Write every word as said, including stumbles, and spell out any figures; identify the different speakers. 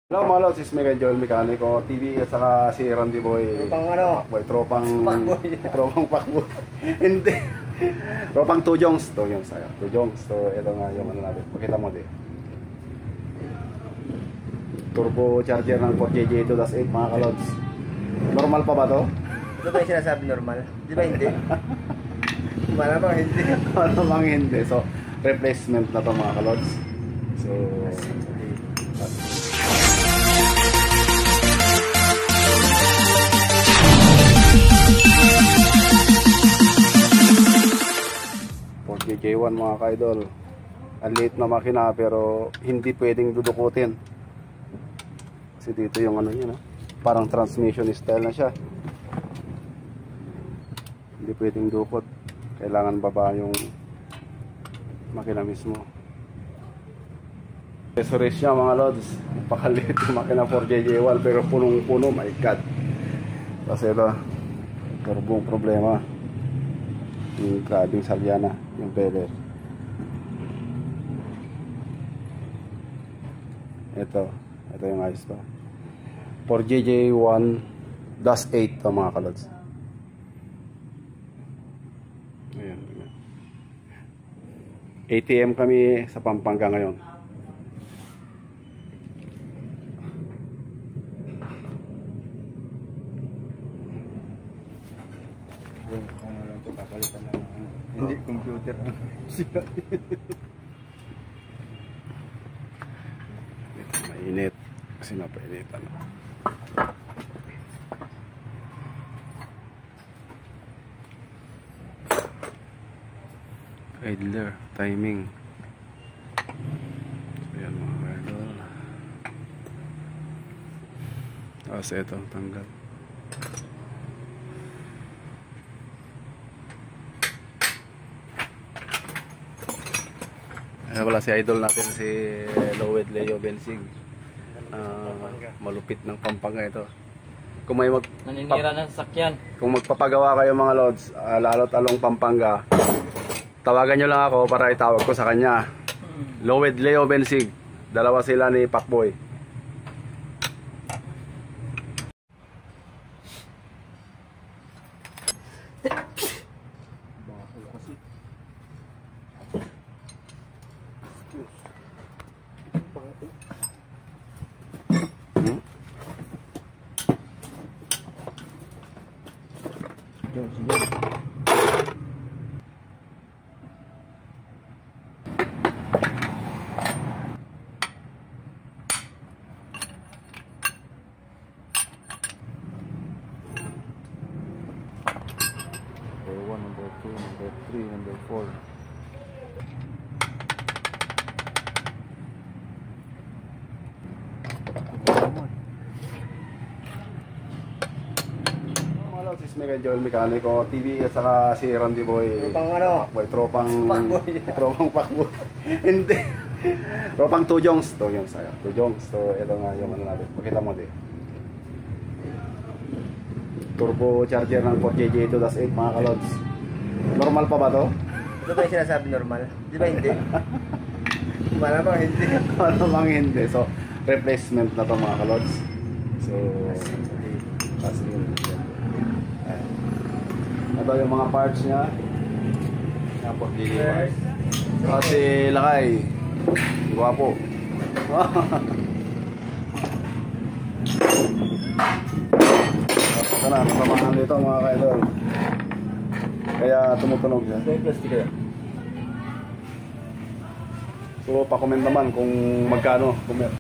Speaker 1: Hello mga lods, is Mega Joel Mekaniko T V at saka si Randy Boy.
Speaker 2: Tropang ano?
Speaker 1: Boy, tropang
Speaker 2: Pakboy.
Speaker 1: Tropang pakboy. Hindi. Tropang Tujongs. Tujongs tayo. Tujongs. So ito nga yung ano natin. Pakita mo din. Turbo charger ng four J J two dash eight mga kalods. Normal pa ba to?
Speaker 2: Ito ba yung sinasabi normal? Di ba hindi? Malamang hindi.
Speaker 1: Malamang hindi. So replacement na to mga kalods. So J J one mga ka-idol. Ang liit na makina pero hindi pwedeng dudukutin. Kasi dito yung ano yun, parang transmission style na siya. Hindi pwedeng dukot. Kailangan baba yung makina mismo. Accessories niya mga lods. Napakaliit yung makina for J J one pero punong-puno. My God. Kasi ito, turbong problema. Yung grabing salyana, yung peller. Ito, ito yung ayos to. For J J one dash eight to mga kalods. Ayan, ayan. A T M kami sa Pampanga ngayon.
Speaker 2: Hindi computer.
Speaker 1: Mainit kasi napainitan. Idler, timing. Ayan mga idol. Tapos ito, tanggal. Ayan pala si idol natin, si Lowed Leo Bensig. Uh, malupit ng Pampanga ito. Kung may mag
Speaker 2: Naninira ng sakyan.
Speaker 1: Kung magpapagawa kayo mga lods, uh, lalo't along Pampanga, tawagan nyo lang ako para itawag ko sa kanya. Lowed Leo Bensig. Dalawa sila ni Pakboy. Number one, number two, number three, number four. Hello, this is Mega Joel Mekaniko T V at saka si Randy Boy.
Speaker 2: Tropang ano?
Speaker 1: Boy, tropang
Speaker 2: Pakboy.
Speaker 1: Tropang pakboy. Hindi. Tropang Tujongs. Tujongs tayo. Tujongs. So ito nga yung ano natin. Pakita mo din. Turbo charger ng four J J two dash eight mga kalods. Normal pa ba to?
Speaker 2: Ito ba yung sinasabi normal? Di ba hindi? Malamang hindi.
Speaker 1: Malamang hindi. So replacement na to mga kalods. So kasi yun. Ito yung mga parts niya. Yan po, J J one. Kasi Lakay. Guwapo. Ito na, kasamahan dito mga ka-idol. Kaya tumutunog siya.
Speaker 2: Ito yung plastic kaya.
Speaker 1: So, pa-comment naman kung magkano.